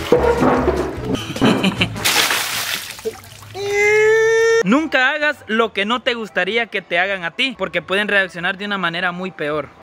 Nunca hagas lo que no te gustaría que te hagan a ti, porque pueden reaccionar de una manera muy peor.